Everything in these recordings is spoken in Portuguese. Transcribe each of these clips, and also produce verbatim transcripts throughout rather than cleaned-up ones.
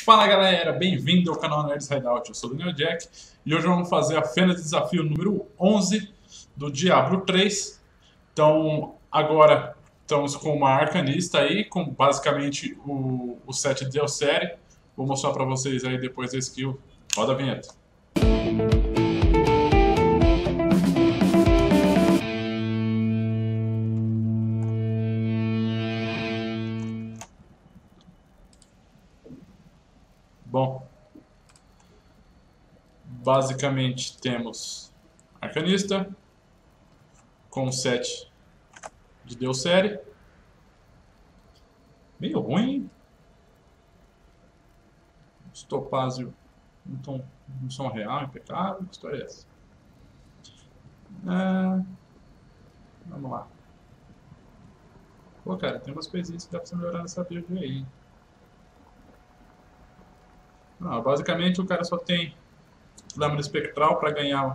Fala galera, bem-vindo ao canal Nerds Hideout, eu sou o Daniel Jack e hoje vamos fazer a Fenda de Desafio número onze do Diablo três. Então agora estamos com uma arcanista aí, com basicamente o, o set de Elcere. Vou mostrar para vocês aí depois da skill. Roda a vinheta. Bom, basicamente temos arcanista com set de Elcere. Meio ruim, hein? Os topázio não, tão, não são real, impecável. Que história é essa? É... Vamos lá. Pô, cara, tem umas coisinhas que dá pra você melhorar nessa build aí. Não, basicamente o cara só tem lâmina espectral para ganhar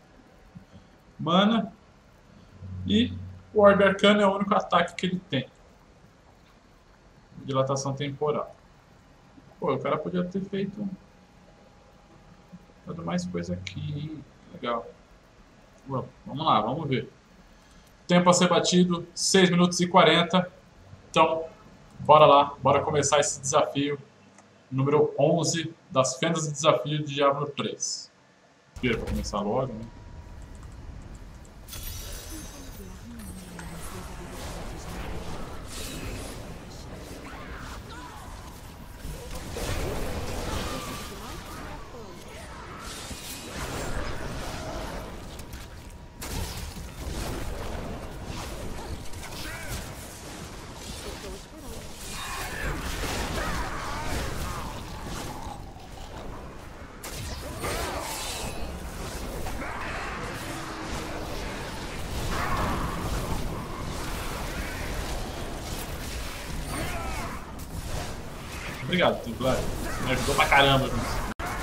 mana e o Orbe Arcano é o único ataque que ele tem. Dilatação temporal. Pô, o cara podia ter feito dado mais coisa aqui. Legal. Vamos lá, vamos ver. Tempo a ser batido, seis minutos e quarenta. Então, bora lá, bora começar esse desafio número onze das Fendas de Desafio de Diablo três. Para começar logo, né? Obrigado, Templário. Me ajudou pra caramba, gente.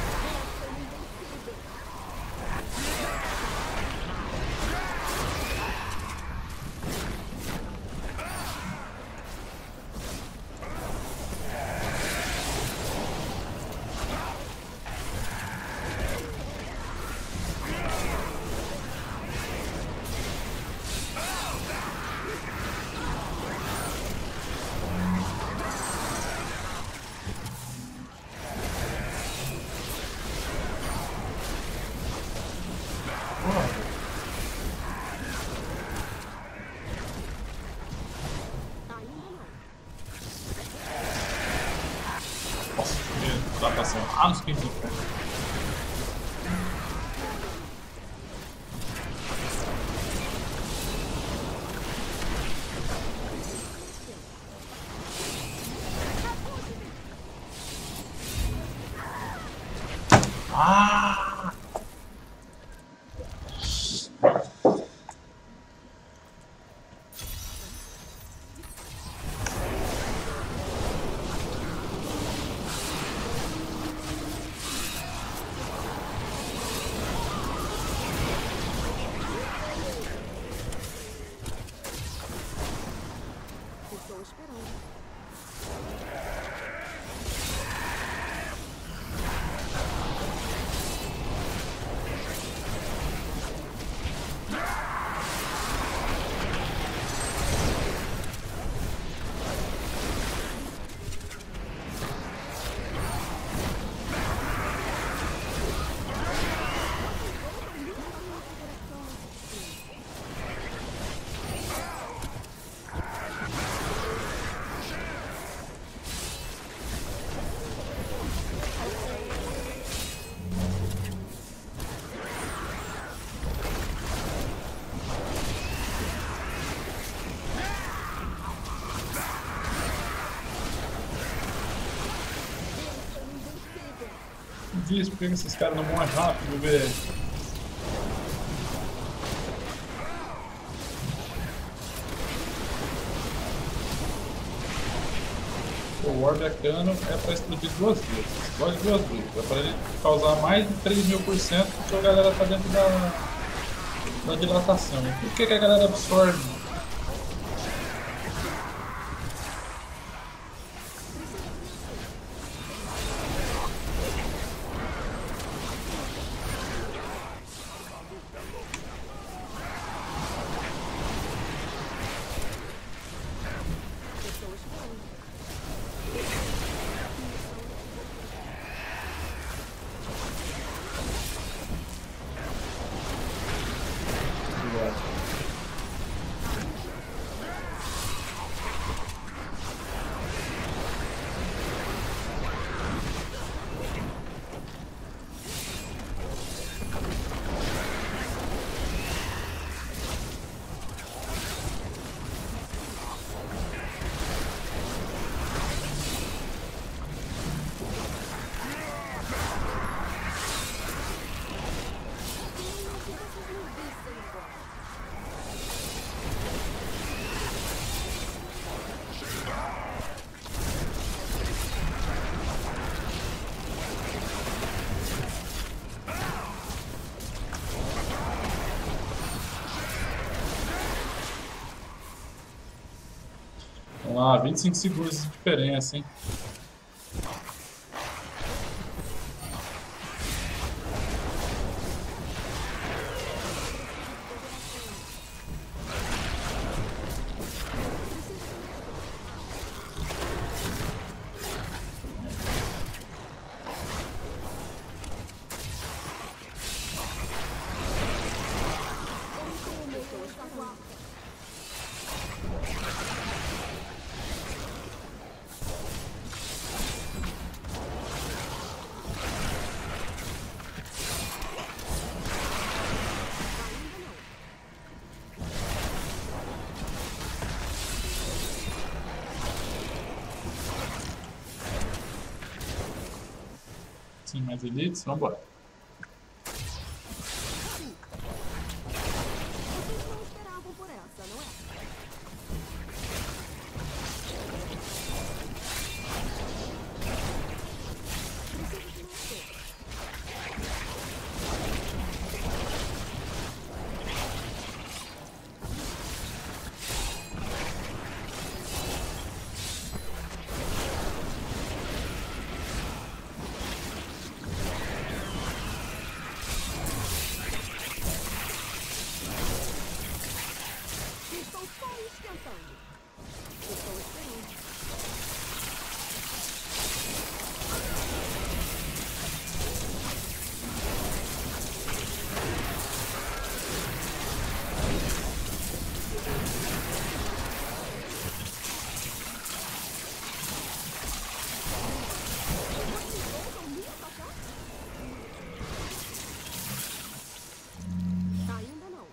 Nossa, que adaptação. Ah, nos quinze. Ah! Estou esperando. Diz por que esses caras não vão mais rápido, velho. O Orbe Arcano é pra explodir duas vezes. Explode duas vezes. É pra ele causar mais de três mil por cento porque a galera tá dentro da, da dilatação. Por que, que a galera absorve? Vamos lá, vinte e cinco segundos de diferença, hein? Sim, mais elites, vambora. Vocês não esperavam por essa, não é? Preciso de mais tempo. Estou só esquentando. Estou esperando. Vocês voltam me atacar? Ainda não.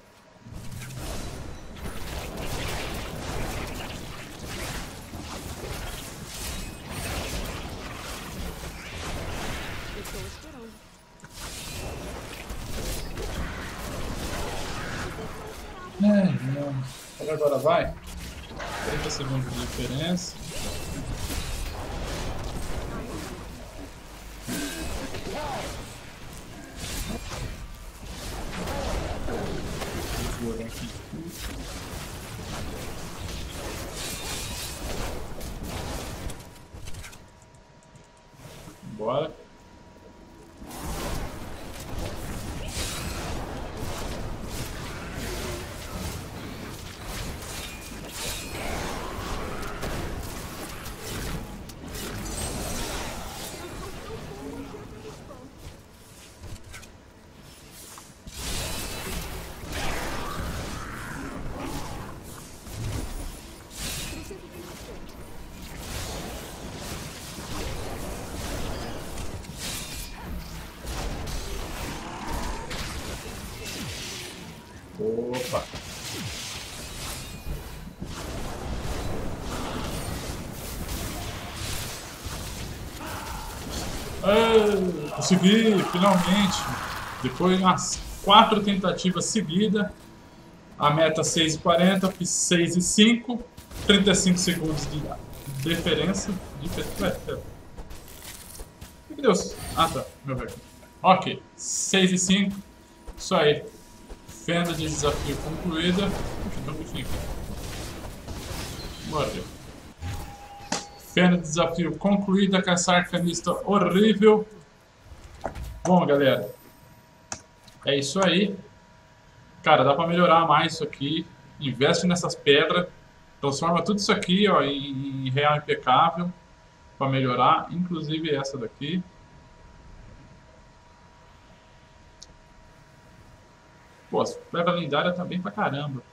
Estou esperando. É, não. Olha, agora vai. trinta segundos de diferença. Vou jogar aqui. Bora. Preciso de mais tempo. Opa. Ah, consegui, finalmente. Depois de umas quatro tentativas seguidas. A meta seis e quarenta, fiz seis e cinco. trinta e cinco segundos de diferença. Diferença. Meu Deus. Ah, tá. Meu velho. Ok. seis e cinco. Isso aí. Fenda de desafio concluída. Puxa, tem um bichinho aqui. Morreu. Fenda de desafio concluída. Caçar arcanista horrível. Bom, galera. É isso aí. Cara, dá pra melhorar mais isso aqui. Investe nessas pedras. Transforma tudo isso aqui, ó, em, em real impecável. Pra melhorar. Inclusive essa daqui. Pô, leva lendária também pra caramba.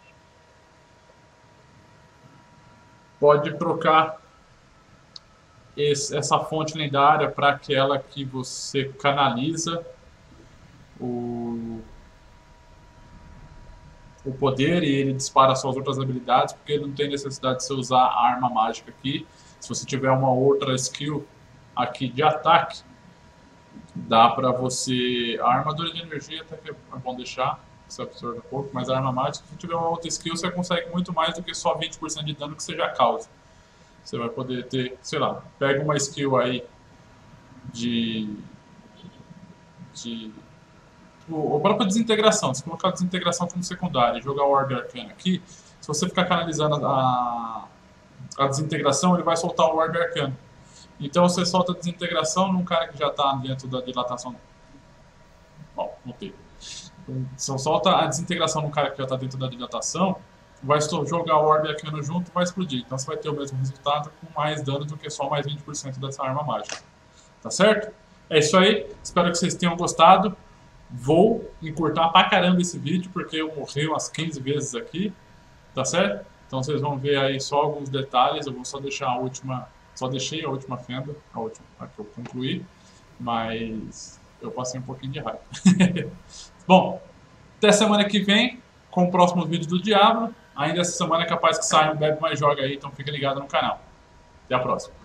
Pode trocar esse, essa fonte lendária para aquela que você canaliza o, o poder e ele dispara suas outras habilidades, porque ele não tem necessidade de você usar a arma mágica aqui. Se você tiver uma outra skill aqui de ataque, dá pra você... A armadura de energia até que é bom deixar, você absorve um pouco, mas a arma mágica, se tiver uma outra skill, você consegue muito mais do que só vinte por cento de dano que você já causa. Você vai poder ter, sei lá, pega uma skill aí de... de o, a própria desintegração, se colocar a desintegração como secundária e jogar o Orbe Arcana aqui, se você ficar canalizando a, a desintegração, ele vai soltar o Orbe Arcano. Então você solta a desintegração num cara que já está dentro da dilatação. Bom, ok. Você solta a desintegração num cara que já está dentro da dilatação, vai jogar o Orbe Arcano junto e vai explodir. Então você vai ter o mesmo resultado com mais dano do que só mais vinte por cento dessa arma mágica. Tá certo? É isso aí. Espero que vocês tenham gostado. Vou encurtar pra caramba esse vídeo, porque eu morri umas quinze vezes aqui. Tá certo? Então vocês vão ver aí só alguns detalhes. Eu vou só deixar a última... Só deixei a última fenda, a última a que eu concluí. Mas eu passei um pouquinho de raiva. Bom, até semana que vem com o próximo vídeo do Diablo. Ainda essa semana é capaz que saia um Bebe Mais Joga aí, então fica ligado no canal. Até a próxima.